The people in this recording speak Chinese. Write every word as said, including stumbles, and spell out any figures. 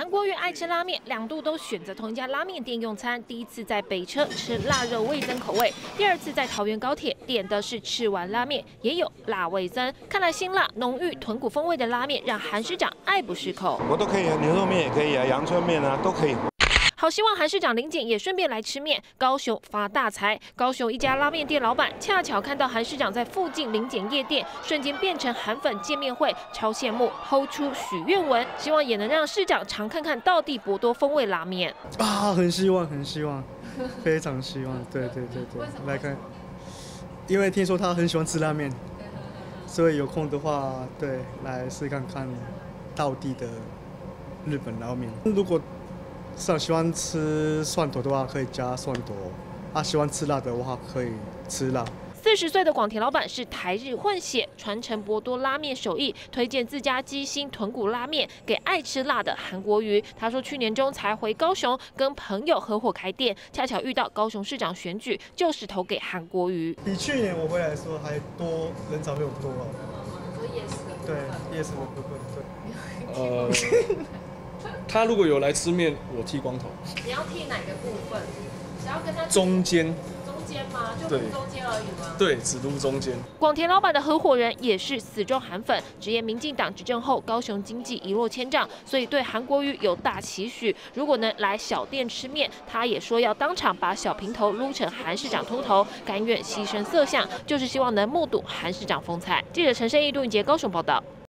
韩国瑜爱吃拉面，两度都选择同一家拉面店用餐。第一次在北车吃腊肉味增口味，第二次在桃园高铁点的是吃完拉面，也有辣味增。看来辛辣浓郁豚骨风味的拉面让韩市长爱不释口。 我都可以啊，牛肉面也可以啊，阳春面啊都可以。 好希望韩市长林检也顺便来吃面，高雄发大财。高雄一家拉面店老板恰巧看到韩市长在附近林检夜店，瞬间变成韩粉见面会，超羡慕，抛出许愿文，希望也能让市长常看看道地博多风味拉面啊！很希望，很希望，非常希望，对对对对，来看，因为听说他很喜欢吃拉面，所以有空的话，对，来试看看道地的日本拉面。如果 是喜欢吃蒜头的话，可以加蒜头；啊，喜欢吃辣的话，可以吃辣。 四十岁的广田老板是台日混血，传承博多拉面手艺，推荐自家鸡心豚骨拉面给爱吃辣的韩国瑜。他说，去年中才回高雄，跟朋友合伙开店，恰巧遇到高雄市长选举，就是投给韩国瑜。 比去年我回来的时候还多，人潮比我多啊。 说夜市的， 对，夜市的部分， 对。呃。 他如果有来吃面，我剃光头。 你要剃哪个部分？只要跟他中间。 中间吗？就撸中间而已吗？ 对，只撸中间。 广田老板的合伙人也是死忠韩粉，直言民进党执政后，高雄经济一落千丈，所以对韩国瑜有大期许。如果能来小店吃面，他也说要当场把小平头撸成韩市长秃头，甘愿牺牲色相，就是希望能目睹韩市长风采。记者陈胜义、杜云杰高雄报道。